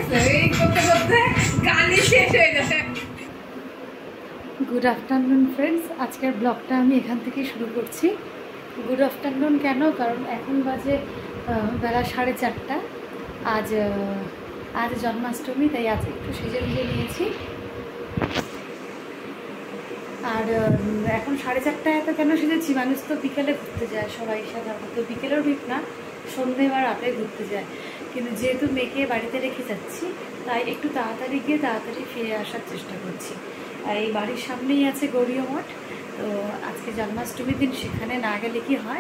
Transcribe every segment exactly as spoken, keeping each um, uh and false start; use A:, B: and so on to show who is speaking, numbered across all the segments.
A: Good afternoon friends, আজকের ব্লগটা আমি এখান থেকে শুরু করছি। গুড আফটারনুন কেন, কারণ এখন বাজে বেলা সাড়ে চারটা। আজ আজ জন্মাষ্টমী, তাই আজ একটু সেজে গুজে নিয়েছি। আর এখন সাড়ে চারটায় তো কেন সেজেছি, মানুষ তো বিকেলে ঘুরতে যায়, সবাই সাধারণত বিকেলেও ঠিক না, সন্ধে বা রাতে ঘুরতে যায়। কিন্তু যেহেতু মেয়েকে বাড়িতে রেখে যাচ্ছি, তাই একটু তাড়াতাড়ি গিয়ে তাড়াতাড়ি ফিরে আসার চেষ্টা করছি। আর এই বাড়ির সামনেই আছে গিয়েও মঠ, তো আজকে জন্মাষ্টমীর দিন সেখানে না গেলে কি হয়।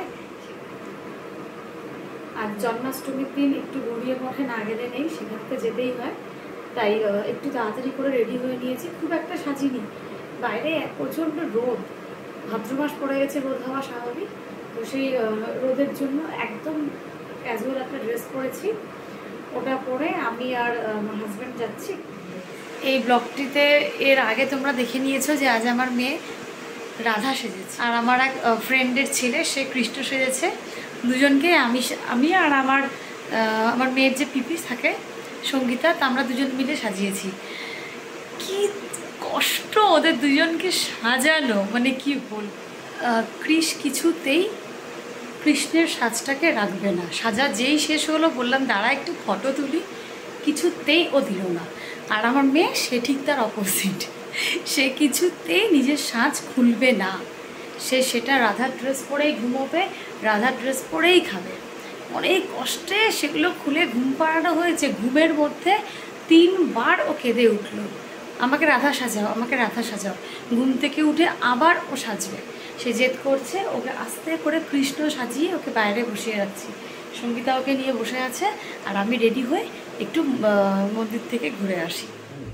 A: আর জন্মাষ্টমীর দিন একটু গিয়েও মঠে না গেলে নেই, সেখানে যেতেই হয়। তাই একটু তাড়াতাড়ি করে রেডি হয়ে নিয়েছি, খুব একটা সাজিনি। বাইরে প্রচণ্ড রোদ, ভাদ্র মাস পড়ে গেছে, রোদ হওয়া স্বাভাবিক। তো সেই রোদের জন্য একদম ক্যাজুয়াল একটা ড্রেস পরেছি, ওটা পরে আমি আর আমার হাজব্যান্ড যাচ্ছি। এই ব্লগটিতে এর আগে তোমরা দেখে নিয়েছো যে আজ আমার মেয়ে রাধা সেজেছে, আর আমার এক ফ্রেন্ডের ছেলে সে কৃষ্ণ সেজেছে। দুজনকে আমি আমি আর আমার আমার মেয়ের যে পিপি থাকে সঙ্গীতা, তা আমরা দুজন মিলে সাজিয়েছি। কি কষ্ট ওদের দুজনকে সাজানো, মানে কি বল। কৃষ কিছুতেই কৃষ্ণের সাজটাকে রাখবে না, সাজা যেই শেষ হলো বললাম দাঁড়া একটু ফটো তুলি, কিছুতেই ও দিল না। আর আমার মেয়ে সে ঠিক তার অপোজিট, সে কিছুতেই নিজের সাজ খুলবে না, সে সেটা রাধার ড্রেস পরেই ঘুমোবে, রাধার ড্রেস পরেই খাবে। অনেক কষ্টে সেগুলো খুলে ঘুম পাড়ানো হয়েছে। ঘুমের মধ্যে তিনবার ও কেঁদে উঠলো, আমাকে রাধা সাজাও, আমাকে রাধা সাজাও। ঘুম থেকে উঠে আবার ও সাজবে, সে জেদ করছে। ওকে আস্তে করে কৃষ্ণ সাজিয়ে ওকে বাইরে বসিয়ে রাখছি, সঙ্গীতা ওকে নিয়ে বসে আছে, আর আমি রেডি হয়ে একটু মন্দির থেকে ঘুরে আসি।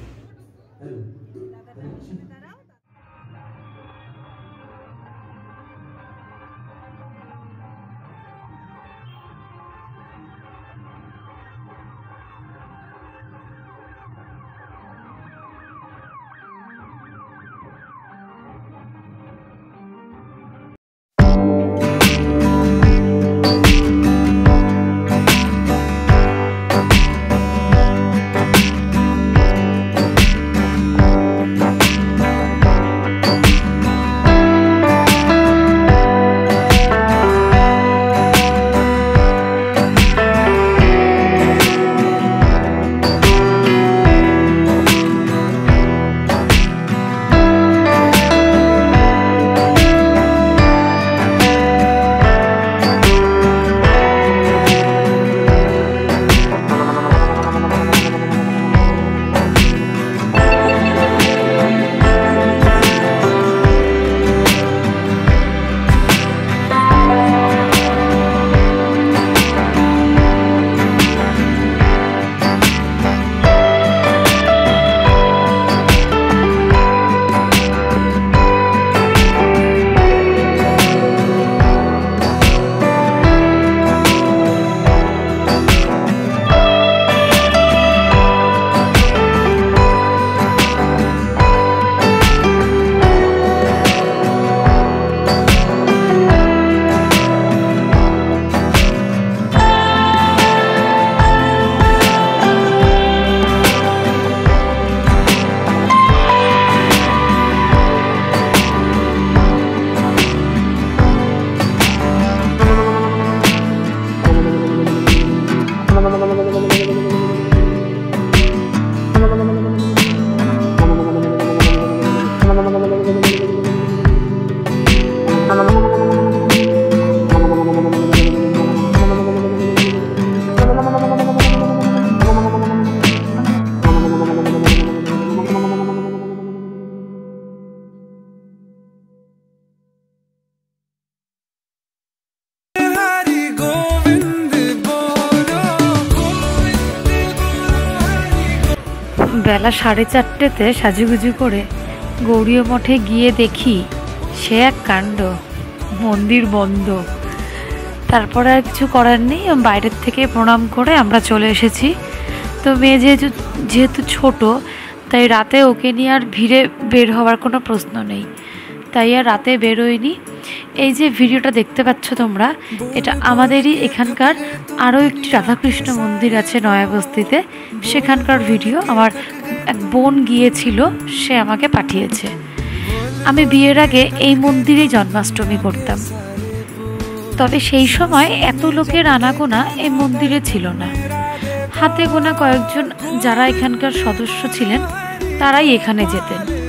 A: বেলা সাড়ে চারটেতে সাজুগুজু করে গৌরীয় মঠে গিয়ে দেখি সে এক কাণ্ড, মন্দির বন্ধ। তারপরে আর কিছু করার নেই, বাইরের থেকে প্রণাম করে আমরা চলে এসেছি। তো মেয়ে যেহেতু যেহেতু ছোট, তাই রাতে ওকে নিয়ে আর ভিড়ে বের হওয়ার কোনো প্রশ্ন নেই, তাই আর রাতে বেরোয়নি। এই যে ভিডিওটা দেখতে পাচ্ছ তোমরা, এটা আমাদেরই এখানকার আরও একটি রাধাকৃষ্ণ মন্দির আছে নয়াবস্তিতে, সেখানকার ভিডিও। আমার এক বোন গিয়েছিল, সে আমাকে পাঠিয়েছে। আমি বিয়ের আগে এই মন্দিরেই জন্মাষ্টমী করতাম, তবে সেই সময় এত লোকের আনাগোনা এই মন্দিরে ছিল না। হাতে গোনা কয়েকজন যারা এখানকার সদস্য ছিলেন তারাই এখানে যেতেন।